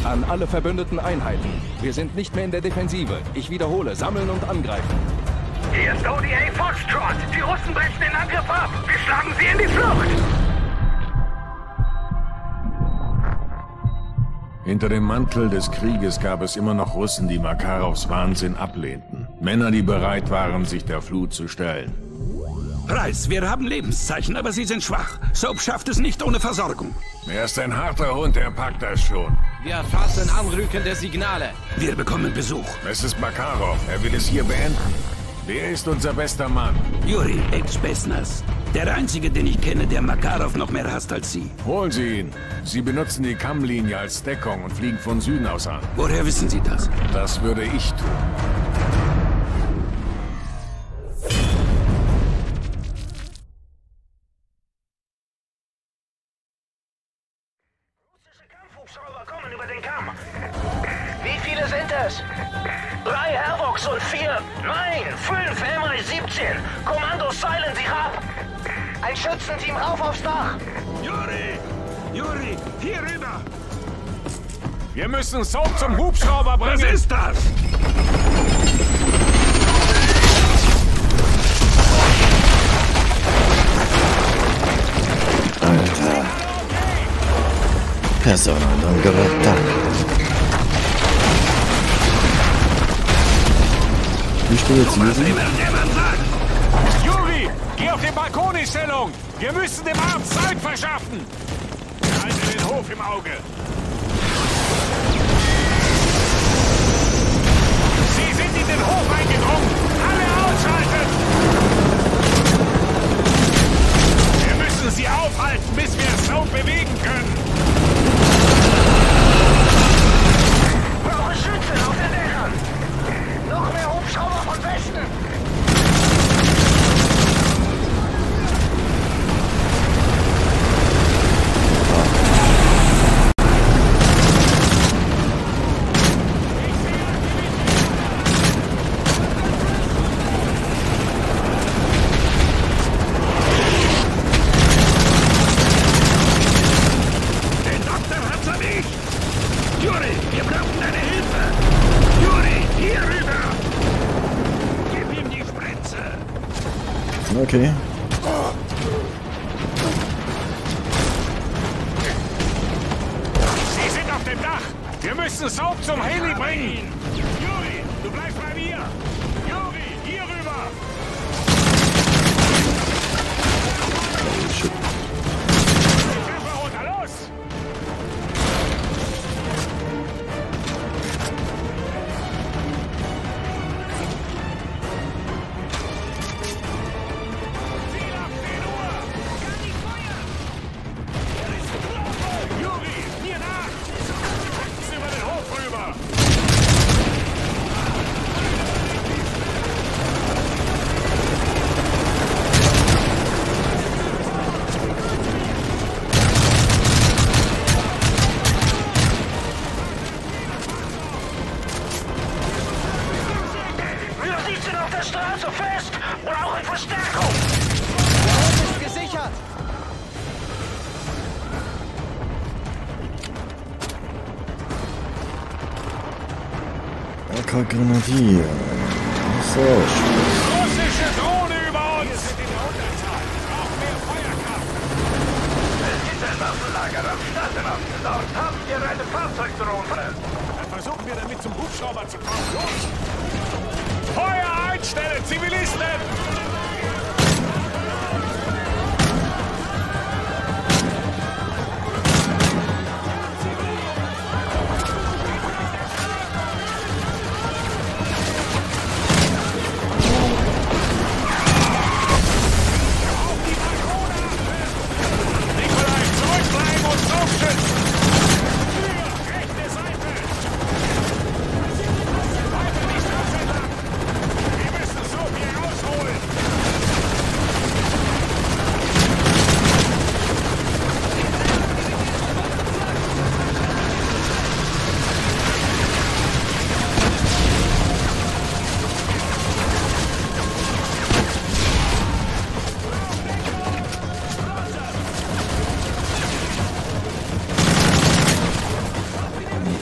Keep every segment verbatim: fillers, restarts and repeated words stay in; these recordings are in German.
An alle verbündeten Einheiten. Wir sind nicht mehr in der Defensive. Ich wiederhole, sammeln und angreifen. Hier ist O D A Foxtrot. Die Russen brechen den Angriff ab. Wir schlagen sie in die Flucht. Hinter dem Mantel des Krieges gab es immer noch Russen, die Makarows Wahnsinn ablehnten. Männer, die bereit waren, sich der Flut zu stellen. Price, wir haben Lebenszeichen, aber sie sind schwach. Soap schafft es nicht ohne Versorgung. Er ist ein harter Hund, er packt das schon. Wir erfassen anrückende Signale. Wir bekommen Besuch. Es ist Makarov, er will es hier beenden. Wer ist unser bester Mann? Juri, ex-Spetsnaz. Der einzige, den ich kenne, der Makarov noch mehr hasst als Sie. Holen Sie ihn. Sie benutzen die Kammlinie als Deckung und fliegen von Süden aus an. Woher wissen Sie das? Das würde ich tun. Kampfhubschrauber kommen über den Kamm. Wie viele sind es? Drei Havocs und vier... Nein, fünf M I siebzehn. Kommandos seilen sich ab. Ein Schützenteam rauf aufs Dach. Juri! Juri, hier rüber! Wir müssen Soap zum Hubschrauber bringen! Was ist das? Alter. Persona non grata. Wie steht jetzt Juri? Juri, geh auf den Balkon in Stellung! Wir müssen dem Arzt Zeit verschaffen! Halte den Hof im Auge! Sie sind in den Hof eingedrungen! Alle ausschalten! Wir müssen sie aufhalten, bis wir Soap bewegen können! Brauche Schützen auf den Dächern. Noch mehr Hubschrauber von Westen. Okay. Sie sind auf dem Dach! Wir müssen Soap zum Heli bringen! Juri, du bleibst bei mir! Juri, hier rüber! Shit. Treppe runter, los! Juri, hier nach! Ist über den Hof rüber! Wir sitzen auf der Straße fest. Brauchen Verstärkung. Der Hof ist gesichert. A K Grenadier. So, Russische Drohne über uns! Wir sind in der Unterzahl. Brauchen mehr Feuerkraft! Es gibt ein Waffenlager am Stadtrand. Dort haben wir eine Fahrzeugdrohne. Dann versuchen wir damit zum Hubschrauber zu kommen. Los! Feuer einstellen, Zivilisten! Nikolai, zurückbleiben und draufschützen! Hier, rechte Seite! Weiter die Straße lang! Wir müssen so hier rausholen!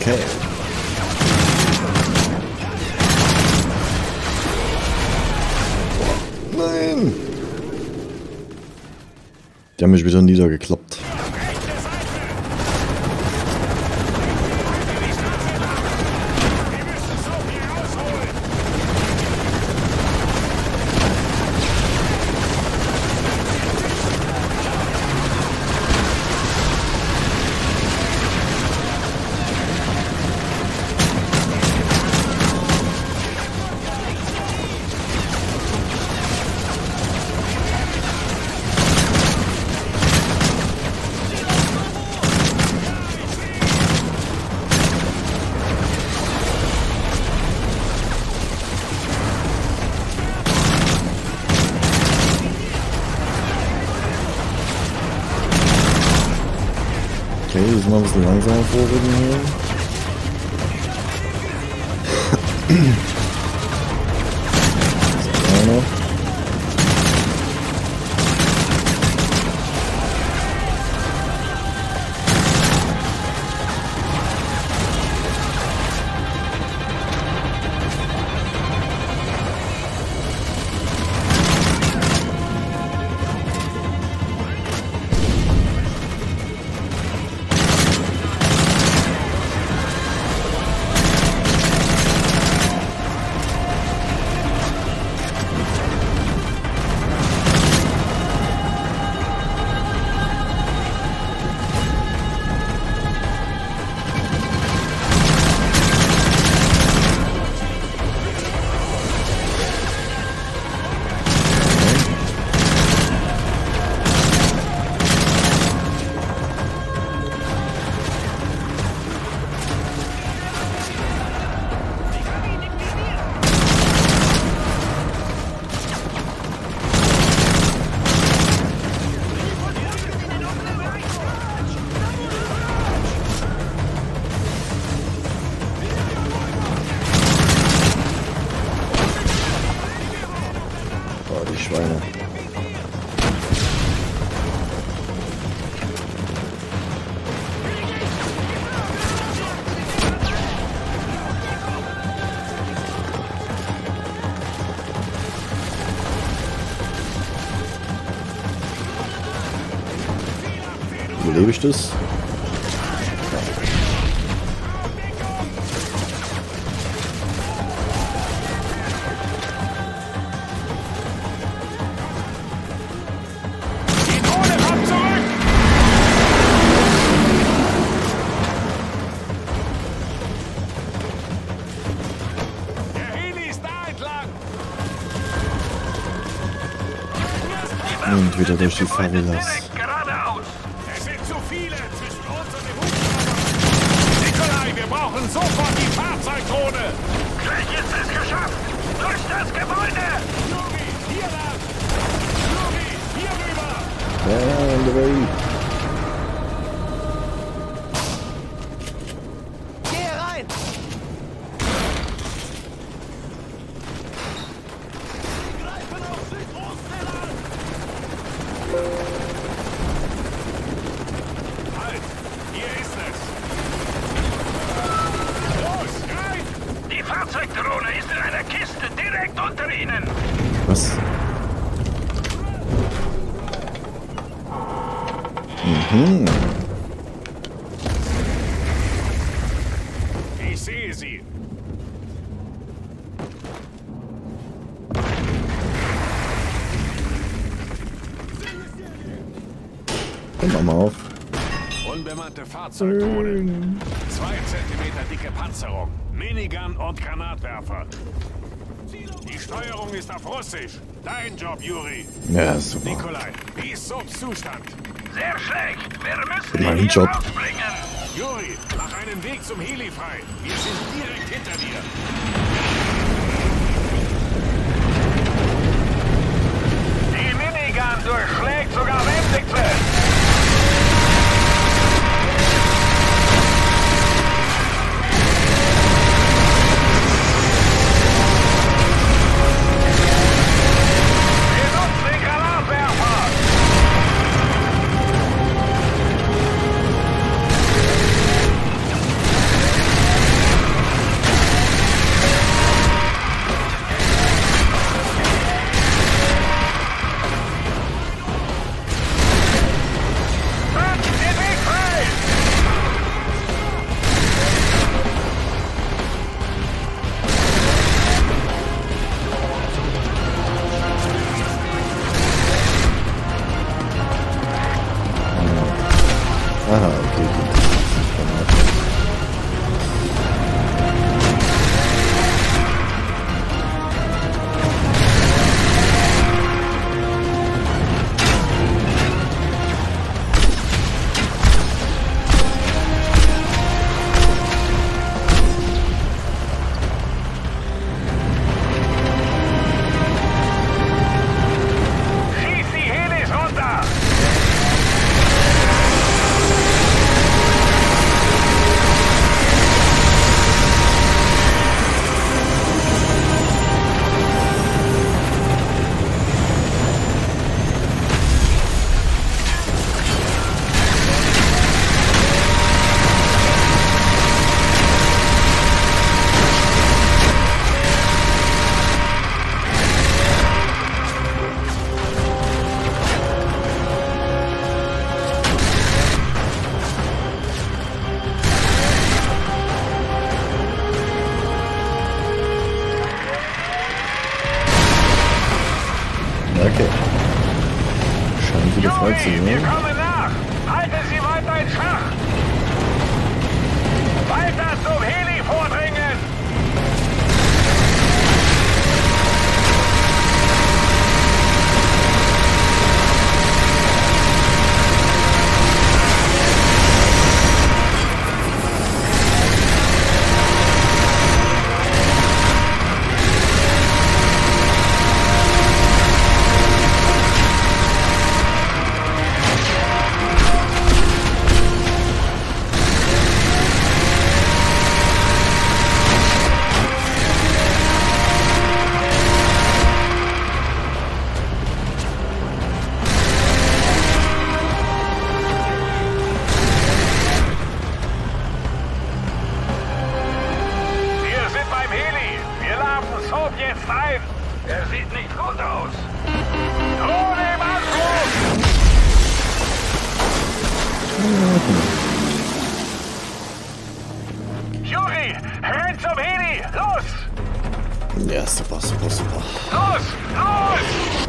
Okay. Nein! Die haben mich wieder niedergeklappt. Okay, wir sind mal ein bisschen langsamer vorrücken hier. So, noch. Schweine. Überlebe ich das? Und wieder durch die Favelas. Geradeaus! Es sind zu viele zwischen uns und dem Hubschrauber! Nikolai, wir brauchen sofort die Fahrzeugdrohne! Gleich ist es geschafft! Durch das Gebäude! Juri, hier lang! Juri, hier rüber! Ja, on the way. Geh rein! Greifen auf Südosten an! Halt! Hier ist es! Los, rein! Die Fahrzeugdrohne ist in einer Kiste direkt unter Ihnen! Was? Mhm. Ich sehe sie! Komm mal auf. Unbemannte Fahrzeugdrohne. Zwei Zentimeter dicke Panzerung. Minigun und Granatwerfer. Die Steuerung ist auf Russisch. Dein Job, Juri. Ja, super. Nikolai, wie ist Sobs Zustand? Sehr schlecht. Wir müssen Mein ihn Job. hier rausbringen. Juri, mach einen Weg zum Heli frei. Wir sind direkt hinter dir. Die Minigun durchschlägt sogar Wendekle. Aha, okay, gut. Okay. Scheint wieder frei zu Yuri, wir sein. kommen nach! Halten Sie weiter in Schach! Weiter zum Heli vordringen! Jetzt ein! Er sieht nicht gut aus! Drohne im Anflug! Yuri, renn zum Heli! Los! Ja, super, super, super. Los! Los!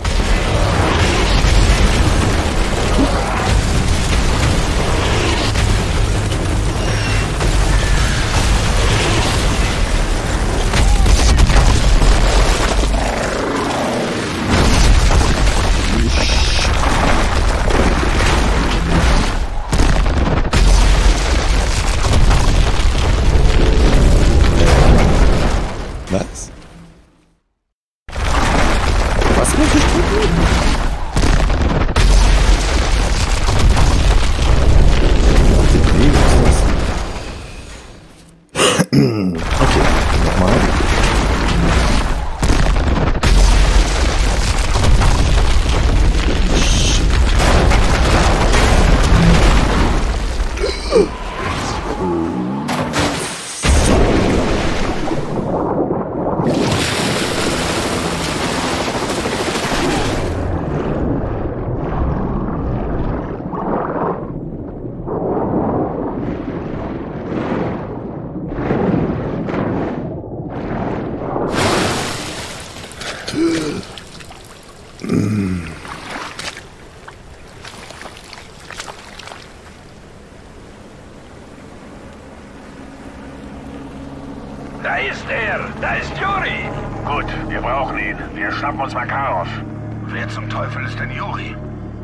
Was? Was muss ich tun? Was ist das? Okay, nochmal. Da ist er! Da ist Yuri! Gut, wir brauchen ihn. Wir schnappen uns Makarov. Wer zum Teufel ist denn Yuri?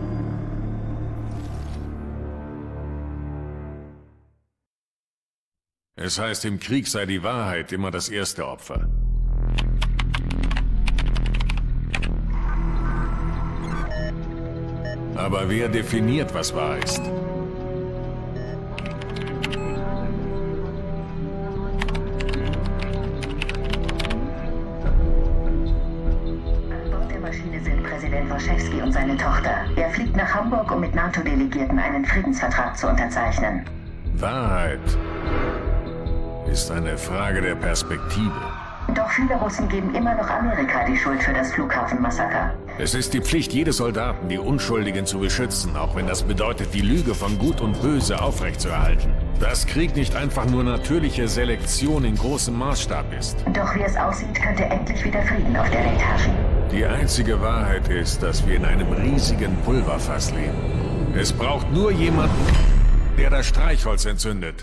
Es heißt, im Krieg sei die Wahrheit immer das erste Opfer. Aber wer definiert, was wahr ist? Präsident Warschewski und seine Tochter. Er fliegt nach Hamburg, um mit NATO-Delegierten einen Friedensvertrag zu unterzeichnen. Wahrheit ist eine Frage der Perspektive. Doch viele Russen geben immer noch Amerika die Schuld für das Flughafenmassaker. Es ist die Pflicht jedes Soldaten, die Unschuldigen zu beschützen, auch wenn das bedeutet, die Lüge von Gut und Böse aufrechtzuerhalten. Dass Krieg nicht einfach nur natürliche Selektion in großem Maßstab ist. Doch wie es aussieht, könnte endlich wieder Frieden auf der Welt herrschen. Die einzige Wahrheit ist, dass wir in einem riesigen Pulverfass leben. Es braucht nur jemanden... der das Streichholz entzündet.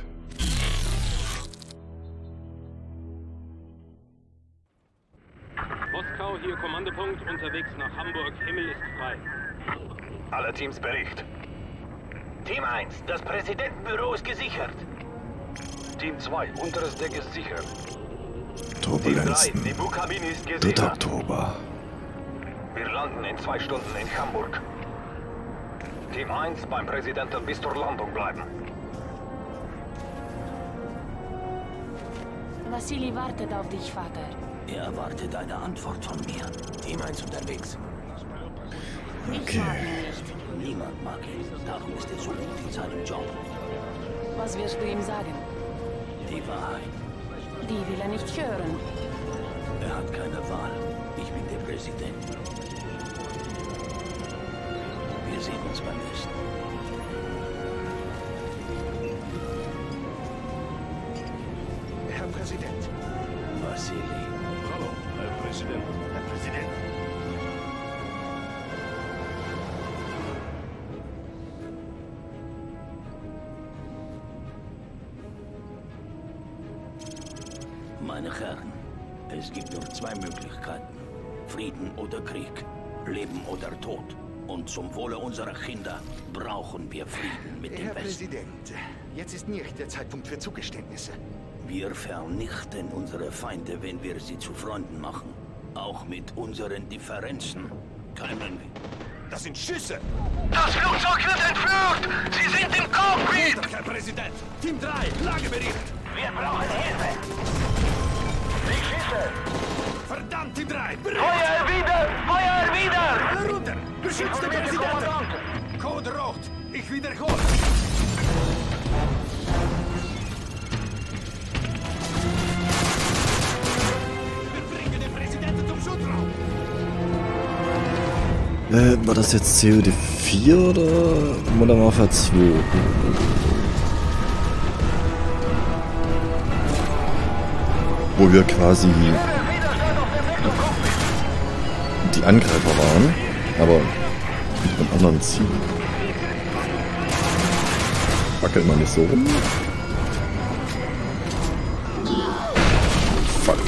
Moskau, hier Kommandopunkt, unterwegs nach Hamburg, Himmel ist frei. Alle Teams Bericht. Team eins, das Präsidentenbüro ist gesichert. Team zwei, unteres Deck ist sicher. Turbulenzen. Die Bugkabine ist dritter gesichert. Oktober. Wir landen in zwei Stunden in Hamburg. Team eins beim Präsidenten bis zur Landung bleiben. Wassili wartet auf dich, Vater. Er erwartet eine Antwort von mir. Team eins unterwegs. Ich mag ihn nicht. Niemand mag ihn. Darum ist er so gut in seinem Job. Was wirst du ihm sagen? Die Wahrheit. Die will er nicht hören. Er hat keine Wahl. Ich bin der Präsident. Wir sehen uns beim nächsten. Herr Präsident. Wassili. Hallo, Herr Präsident. Herr Präsident. Meine Herren, es gibt nur zwei Möglichkeiten. Frieden oder Krieg. Leben oder Tod. Und zum Wohle unserer Kinder brauchen wir Frieden mit dem Herr Westen. Präsident, jetzt ist nicht der Zeitpunkt für Zugeständnisse. Wir vernichten unsere Feinde, wenn wir sie zu Freunden machen. Auch mit unseren Differenzen können wir. Das sind Schüsse! Das Flugzeug wird entführt! Sie sind im Cockpit! Herr Präsident! Team drei, Lagebericht! Wir brauchen Hilfe! Sie schießen! Verdammt, Team drei! Feuer erwidert! Feuer erwidert! Alle runter! Beschützt den Präsidenten! Code rot! Ich wiederhole! Wir bringen den Präsidenten zum Schutzraum! Äh, war das jetzt C O D vier oder Modern Warfare zwei? Wo wir quasi die Angreifer waren, aber mit einem anderen Ziel. Wackelt man nicht so rum. Fuck.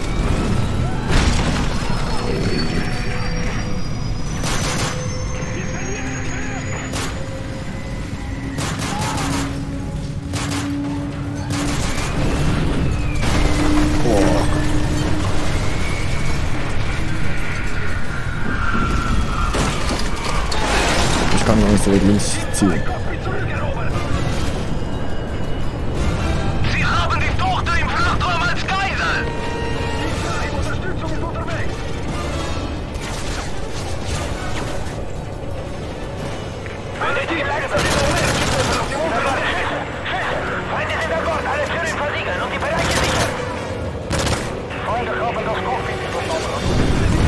Ich kann gar nicht so weit links zielen. Sie haben die Tochter im Flugturm als Geisel! Unterstützung ist unterwegs! Wenn die Lage für diese Moment auf die Unterwarte Schüsse! Schüsse! Feinde sind an Bord, alle Türen versiegeln und die Bereiche sichern! Feinde haben das Cockpit übernommen.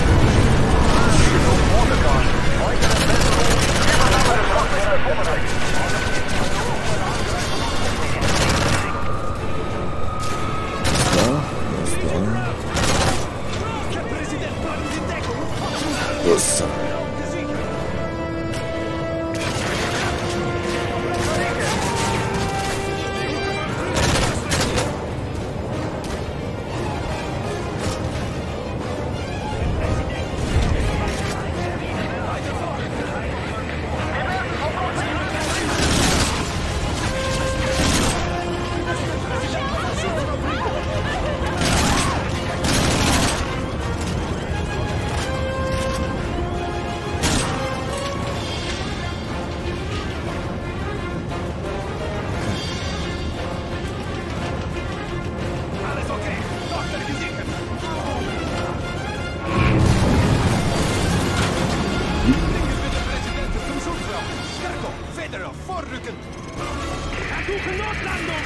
Los. Vorrücken! Versuche Notlandung!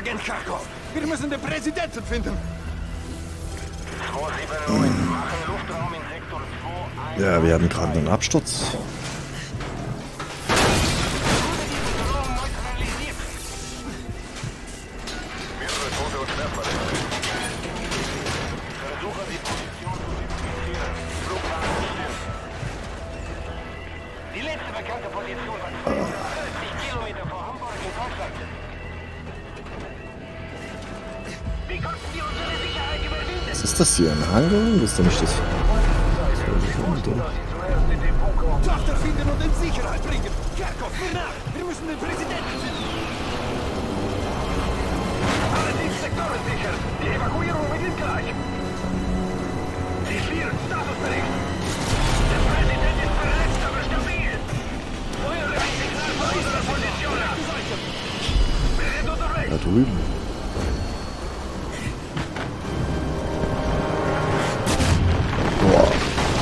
Agent Kharkov. Wir müssen den Präsidenten finden. zwei sieben neun, machen Luftraum in Sektor zwei. Ja, wir hatten gerade einen Absturz. Die letzte bekannte Position war vierzig Kilometer vor Hamburg in Deutschland. Wie konnten wir unsere Sicherheit überwinden? Was ist das hier? Ein Hangar? Das ist doch nicht das. Tochter finden und in Sicherheit bringen. Kharkov, mir nach. Wir müssen den Präsidenten finden. Alle die Sektoren sichern. Die Evakuierung beginnt gleich. Die vier, Statusbericht. Der Präsident ist verletzt, aber stabil. Feuer ein Signal von unserer Position ab. Wir sind unterwegs. Da drüben. Boah.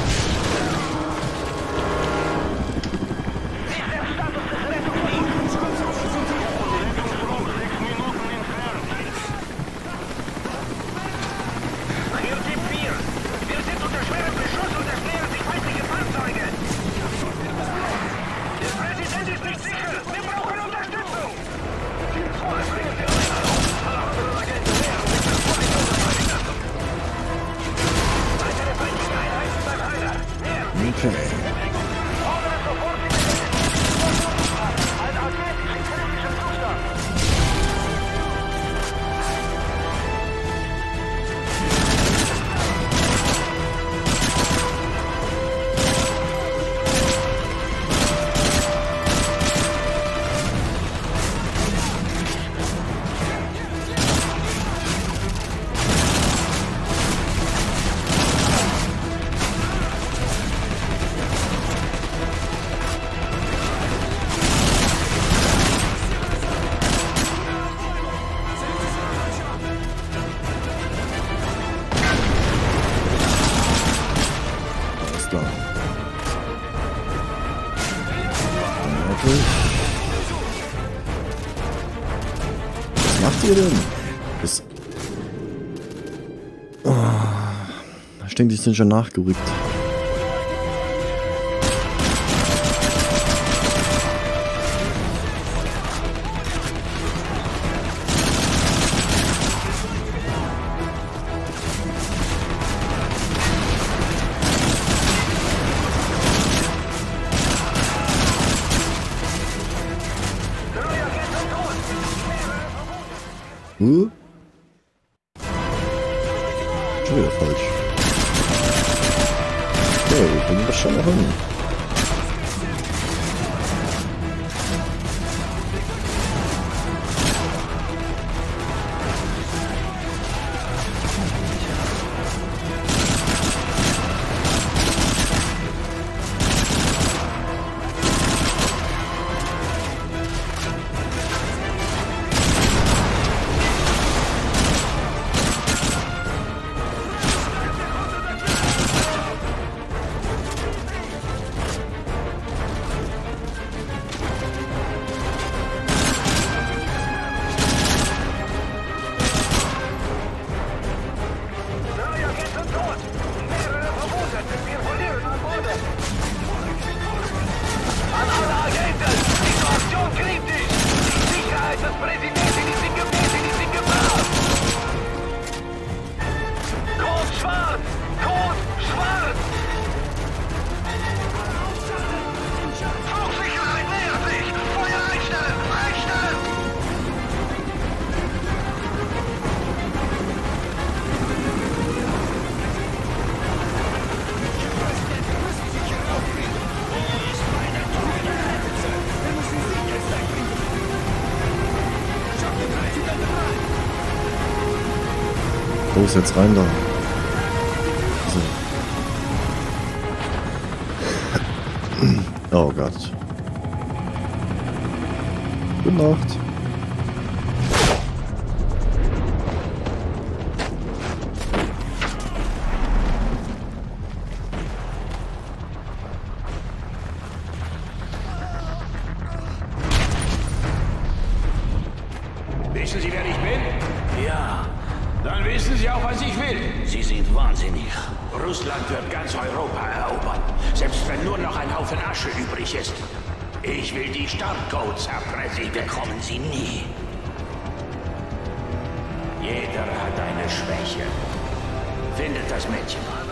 Okay. Was macht ihr denn? Das oh, ich denke, die sind schon nachgerückt. Huh? Schon wieder falsch. Okay, wir bringen das schon noch hin. Los, jetzt rein da. So. Oh Gott. Gute Nacht. Wissen Sie, wer ich bin? Dann wissen Sie auch, was ich will. Sie sind wahnsinnig. Russland wird ganz Europa erobern. Selbst wenn nur noch ein Haufen Asche übrig ist. Ich will die Startcodes, Herr Präsident. Sie bekommen sie nie. Jeder hat eine Schwäche. Findet das Mädchen.